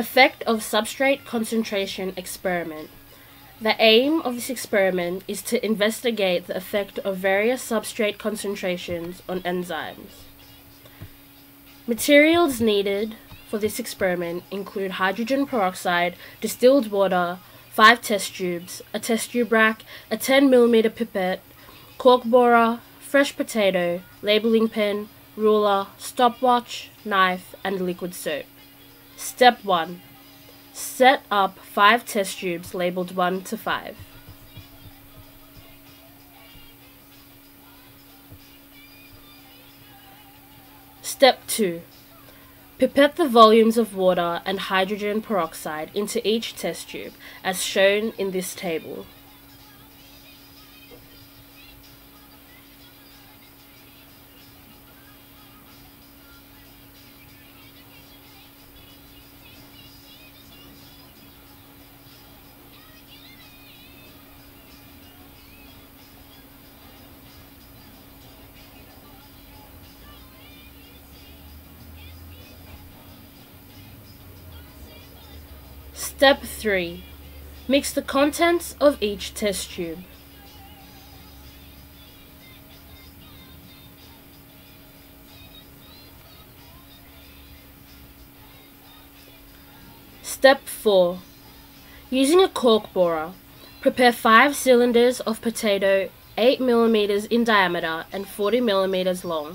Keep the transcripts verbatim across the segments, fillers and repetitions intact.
Effect of substrate concentration experiment. The aim of this experiment is to investigate the effect of various substrate concentrations on enzymes. Materials needed for this experiment include hydrogen peroxide, distilled water, five test tubes, a test tube rack, a ten millimeter pipette, cork borer, fresh potato, labeling pen, ruler, stopwatch, knife, and liquid soap. Step one. Set up five test tubes labeled one to five. Step two. Pipette the volumes of water and hydrogen peroxide into each test tube, as shown in this table. Step three. Mix the contents of each test tube. Step four. Using a cork borer, prepare five cylinders of potato eight millimeters in diameter and forty millimeters long.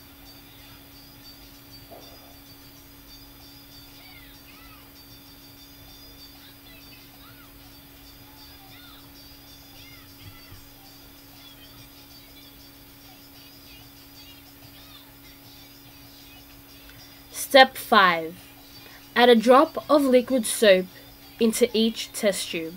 Step five. Add a drop of liquid soap into each test tube.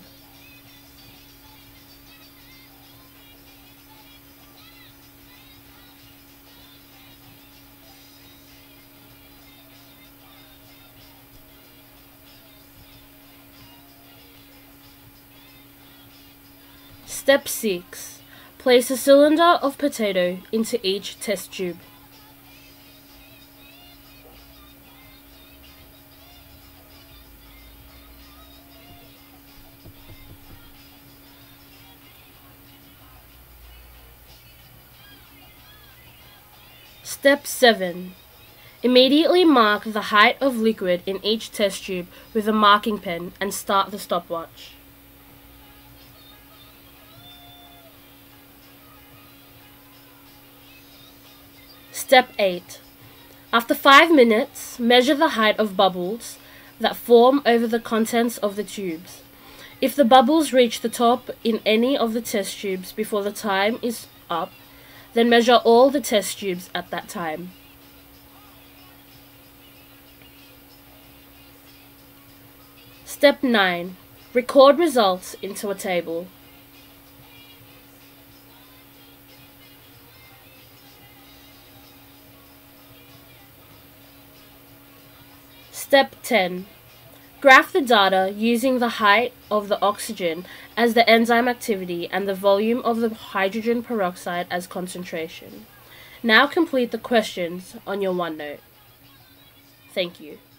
Step six. Place a cylinder of potato into each test tube. Step seven. Immediately mark the height of liquid in each test tube with a marking pen and start the stopwatch. Step eight. After five minutes, measure the height of bubbles that form over the contents of the tubes. If the bubbles reach the top in any of the test tubes before the time is up, then measure all the test tubes at that time. Step nine. Record results into a table. Step ten. Graph the data using the height of the oxygen as the enzyme activity and the volume of the hydrogen peroxide as concentration. Now complete the questions on your OneNote. Thank you.